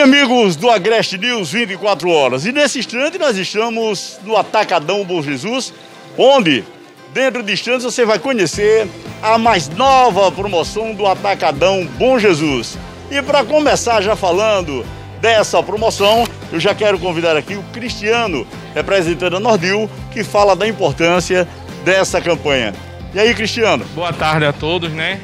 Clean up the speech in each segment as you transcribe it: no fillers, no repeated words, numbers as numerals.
amigos do Agreste News 24 horas. E nesse instante nós estamos no Atacadão Bom Jesus, onde dentro de instantes você vai conhecer a mais nova promoção do Atacadão Bom Jesus. E para começar já falando dessa promoção, eu já quero convidar aqui o Cristiano, representante da Nordil, que fala da importância dessa campanha. E aí, Cristiano? Boa tarde a todos, né?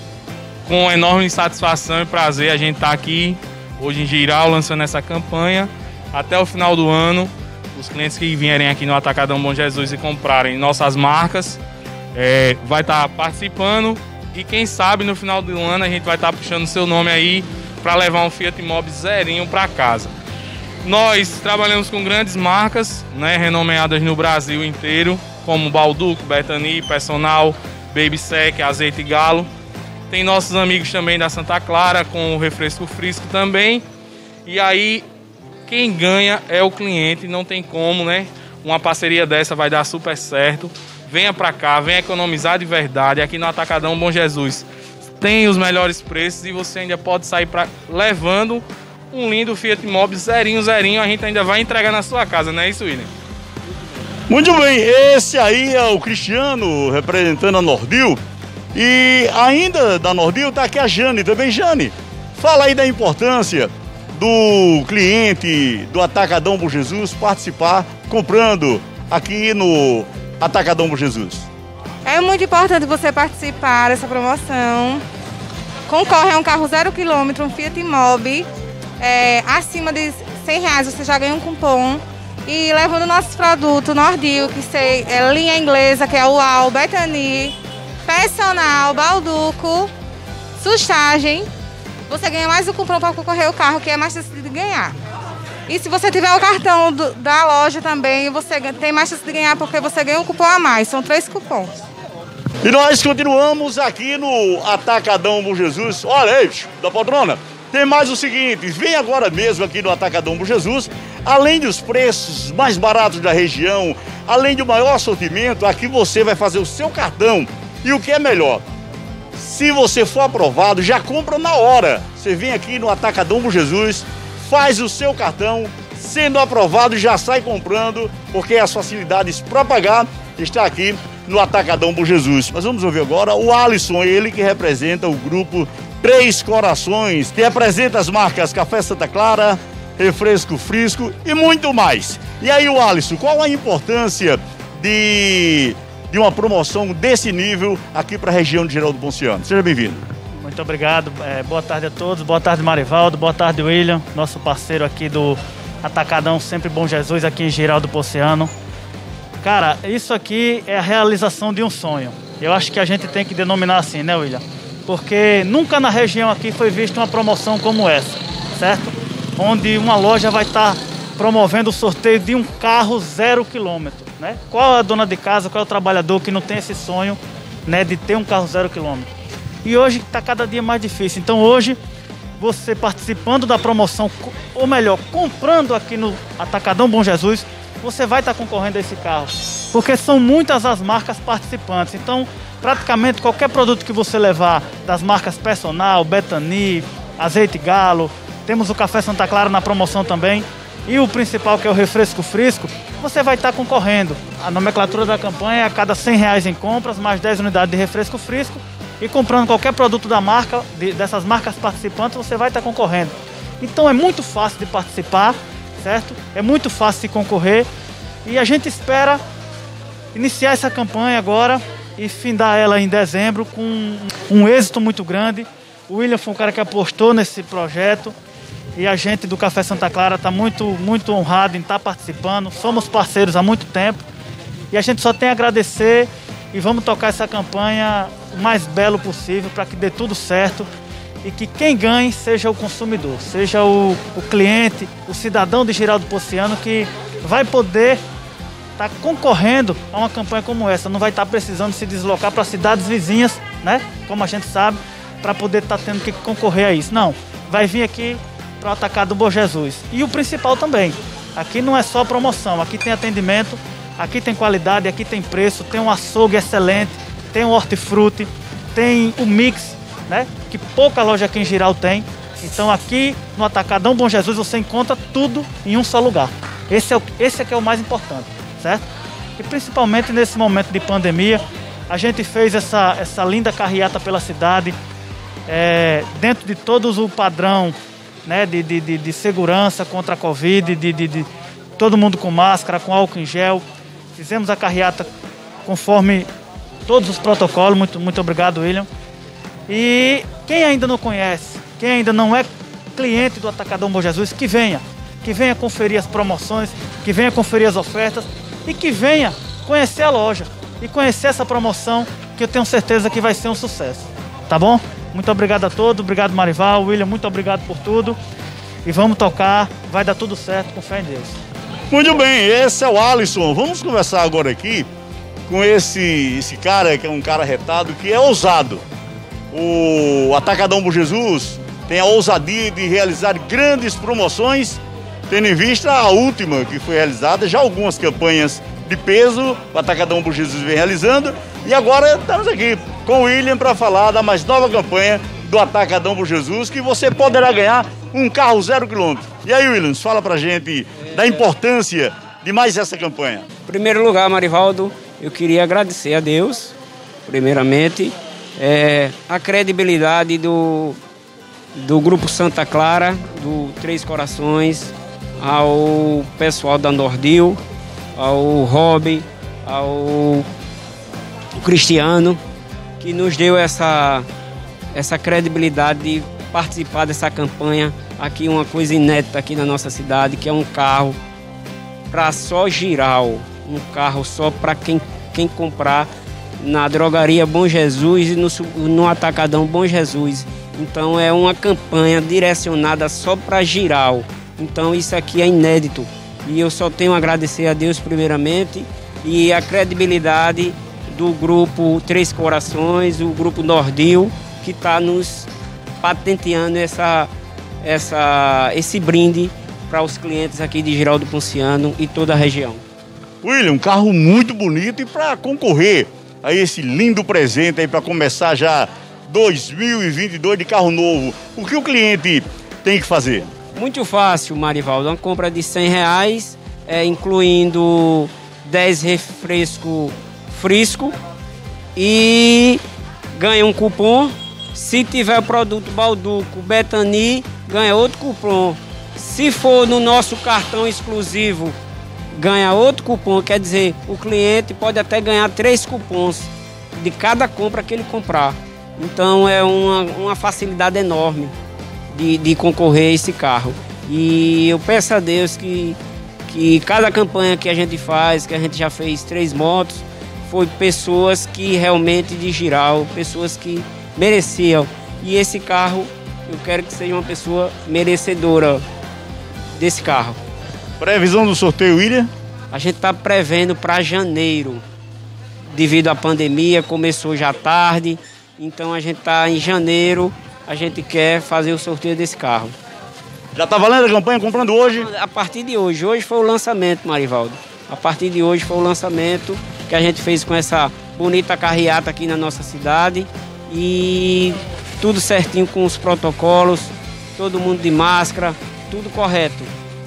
Com enorme satisfação e prazer a gente tá aqui hoje em Giral lançando essa campanha. Até o final do ano, os clientes que vierem aqui no Atacadão Bom Jesus e comprarem nossas marcas, vai estar participando. E quem sabe no final do ano a gente vai estar puxando o seu nome aí para levar um Fiat Mobi zerinho para casa. Nós trabalhamos com grandes marcas, né, renomeadas no Brasil inteiro, como Balduco, Bethany, Personal, Baby Sec, Azeite Galo. Tem nossos amigos também da Santa Clara com o Refresco Frisco também. E aí, quem ganha é o cliente, não tem como, né? Uma parceria dessa vai dar super certo. Venha pra cá, venha economizar de verdade. Aqui no Atacadão Bom Jesus tem os melhores preços e você ainda pode sair levando um lindo Fiat Mobi zerinho. A gente ainda vai entregar na sua casa, não é isso, William? Muito bem, esse aí é o Cristiano, representando a Nordil. E ainda da Nordil está aqui a Jane também. Jane, fala aí da importância do cliente do Atacadão Bom Jesus participar comprando aqui no Atacadão Bom Jesus. É muito importante você participar dessa promoção. Concorre a um carro 0 km, um Fiat Mobi. Acima de R$100 você já ganha um cupom. E levando nossos produtos Nordil, que é linha inglesa, que é o UAU, Bethany, Personal, Balduco, Sustagem, você ganha mais um cupom para concorrer ao carro, que é mais difícil de ganhar. E se você tiver o cartão da loja também, você tem mais chance de ganhar, porque você ganha um cupom a mais, são 3 cupons. E nós continuamos aqui no Atacadão Bom Jesus. Olha aí, da patrona, tem mais o seguinte, vem agora mesmo aqui no Atacadão Bom Jesus, além dos preços mais baratos da região, além do maior sortimento, aqui você vai fazer o seu cartão. E o que é melhor, se você for aprovado, já compra na hora. Você vem aqui no Atacadão Bom Jesus, faz o seu cartão, sendo aprovado já sai comprando, porque as facilidades para pagar está aqui no Atacadão Bom Jesus. Nós vamos ouvir agora o Alisson, ele que representa o grupo Três Corações, que representa as marcas Café Santa Clara, Refresco Frisco e muito mais. E aí, o Alisson, qual a importância de uma promoção desse nível aqui para a região de Geraldo Ponciano? Seja bem-vindo. Muito obrigado, boa tarde a todos, boa tarde Marivaldo, boa tarde William, nosso parceiro aqui do Atacadão Sempre Bom Jesus aqui em Geraldo Ponciano. Cara, isso aqui é a realização de um sonho. Eu acho que a gente tem que denominar assim, né, William? Porque nunca na região aqui foi vista uma promoção como essa, certo? Onde uma loja vai estar promovendo o sorteio de um carro 0 km, né? Qual é a dona de casa, qual é o trabalhador que não tem esse sonho, né, de ter um carro 0 km? E hoje está cada dia mais difícil. Então hoje, você participando da promoção, ou melhor, comprando aqui no Atacadão Bom Jesus, você vai estar concorrendo a esse carro. Porque são muitas as marcas participantes. Então, praticamente qualquer produto que você levar, das marcas Personal, Bethany, Azeite Galo, temos o Café Santa Clara na promoção também, e o principal, que é o Refresco Frisco, você vai estar concorrendo. A nomenclatura da campanha é a cada R$100 em compras, mais 10 unidades de Refresco Frisco, e comprando qualquer produto da marca, dessas marcas participantes, você vai estar concorrendo. Então é muito fácil de participar, certo? É muito fácil de concorrer, e a gente espera iniciar essa campanha agora e findar ela em dezembro com um êxito muito grande. O William foi um cara que apostou nesse projeto, e a gente do Café Santa Clara está muito honrado em estar participando. Somos parceiros há muito tempo e a gente só tem a agradecer, e vamos tocar essa campanha o mais belo possível para que dê tudo certo e que quem ganhe seja o consumidor, seja o cliente, o cidadão de Geraldo Ponciano, que vai poder estar concorrendo a uma campanha como essa. Não vai estar precisando se deslocar para cidades vizinhas, né? Como a gente sabe, para poder estar tendo que concorrer a isso. Não, vai vir aqui para o Atacadão Bom Jesus. E o principal também, aqui não é só promoção, aqui tem atendimento, aqui tem qualidade, aqui tem preço, tem um açougue excelente, tem um hortifruti, tem o mix, né? Que pouca loja aqui em Giral tem, Então aqui no Atacadão Bom Jesus você encontra tudo em um só lugar. Esse é que é o mais importante, certo? E principalmente nesse momento de pandemia, a gente fez essa linda carreata pela cidade, dentro de todos o padrão, né, de segurança contra a Covid, de todo mundo com máscara, com álcool em gel. Fizemos a carreata conforme todos os protocolos. Muito obrigado, William. E quem ainda não conhece, quem ainda não é cliente do Atacadão Bom Jesus, que venha conferir as promoções, que venha conferir as ofertas e que venha conhecer a loja e conhecer essa promoção, que eu tenho certeza que vai ser um sucesso. Tá bom? Muito obrigado a todos, obrigado Marival, William, muito obrigado por tudo. E vamos tocar, vai dar tudo certo, com fé em Deus. Muito bem, esse é o Alisson. Vamos conversar agora aqui com esse cara, que é um cara retado, que é ousado. O Atacadão Bom Jesus tem a ousadia de realizar grandes promoções, tendo em vista a última que foi realizada, já algumas campanhas de peso, o Atacadão Bom Jesus vem realizando, e agora estamos aqui com o William para falar da mais nova campanha do Atacadão Bom Jesus, que você poderá ganhar um carro 0 km. E aí, Williams, fala pra gente da importância de mais essa campanha. Em primeiro lugar, Marivaldo, eu queria agradecer a Deus, primeiramente, a credibilidade do Grupo Santa Clara, do Três Corações, ao pessoal da Nordil, ao Robin, ao Cristiano, que nos deu essa credibilidade de participar dessa campanha. Aqui uma coisa inédita aqui na nossa cidade, que é um carro para só giral, um carro só para quem comprar na drogaria Bom Jesus e no Atacadão Bom Jesus. Então é uma campanha direcionada só para giral. Então isso aqui é inédito. E eu só tenho a agradecer a Deus primeiramente e a credibilidade do Grupo Três Corações, o Grupo Nordil, que está nos patenteando esse brinde para os clientes aqui de Giraldo Ponciano e toda a região. William, um carro muito bonito, e para concorrer a esse lindo presente aí para começar já 2022 de carro novo, o que o cliente tem que fazer? Muito fácil, Marivaldo. Uma compra de R$100, incluindo 10 refresco frisco, e ganha um cupom. Se tiver produto Balduco, Betani, ganha outro cupom. Se for no nosso cartão exclusivo, ganha outro cupom. Quer dizer, o cliente pode até ganhar 3 cupons de cada compra que ele comprar. Então é uma facilidade enorme de concorrer a esse carro. E eu peço a Deus que cada campanha que a gente faz, que a gente já fez 3 motos, foi pessoas que realmente de giral, pessoas que mereciam. E esse carro, eu quero que seja uma pessoa merecedora desse carro. Previsão do sorteio, William? A gente está prevendo para janeiro, devido à pandemia, começou já tarde, então a gente está em janeiro, a gente quer fazer o sorteio desse carro. Já está valendo a campanha, comprando hoje? A partir de hoje. Hoje foi o lançamento, Marivaldo. A partir de hoje foi o lançamento que a gente fez com essa bonita carreata aqui na nossa cidade. E tudo certinho com os protocolos, todo mundo de máscara, tudo correto.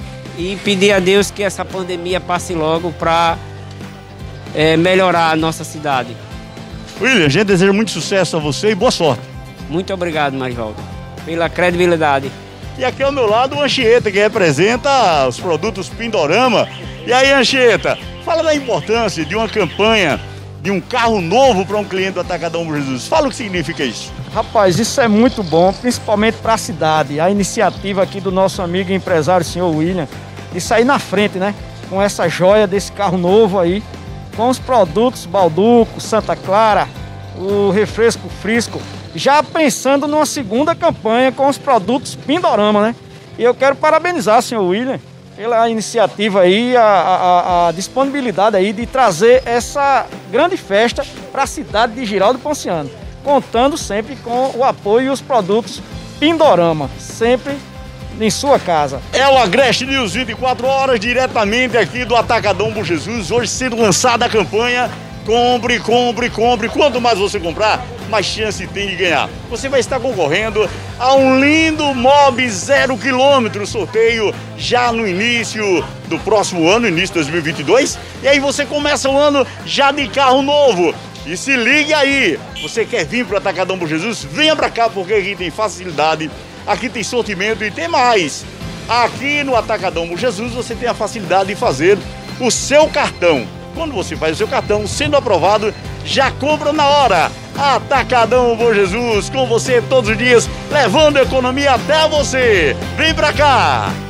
E pedir a Deus que essa pandemia passe logo para melhorar a nossa cidade. William, a gente deseja muito sucesso a você e boa sorte. Muito obrigado, Marivaldo, pela credibilidade. E aqui ao meu lado o Anchieta, que representa os produtos Pindorama. E aí, Anchieta, fala da importância de uma campanha de um carro novo para um cliente do Atacadão Bom Jesus. Fala o que significa isso. Rapaz, isso é muito bom, principalmente para a cidade. A iniciativa aqui do nosso amigo e empresário, senhor William, de sair na frente, né? Com essa joia desse carro novo aí, com os produtos Balduco, Santa Clara, o refresco frisco, já pensando numa segunda campanha com os produtos Pindorama, né? E eu quero parabenizar, senhor William, pela iniciativa aí, a disponibilidade aí de trazer essa grande festa para a cidade de Giraldo Ponciano, contando sempre com o apoio e os produtos Pindorama, sempre em sua casa. É o Agreste News 24 horas, diretamente aqui do Atacadão Bom Jesus, hoje sendo lançada a campanha Compre, compre, compre. Quanto mais você comprar, mais chance tem de ganhar. Você vai estar concorrendo a um lindo Mobi 0 km, sorteio já no início do próximo ano, início de 2022. E aí você começa o ano já de carro novo. E se ligue aí, você quer vir para o Atacadão Bom Jesus? Venha para cá, porque aqui tem facilidade, aqui tem sortimento e tem mais. Aqui no Atacadão Bom Jesus você tem a facilidade de fazer o seu cartão. Quando você faz o seu cartão, sendo aprovado, já compra na hora. Atacadão Bom Jesus, com você todos os dias, levando a economia até você. Vem pra cá!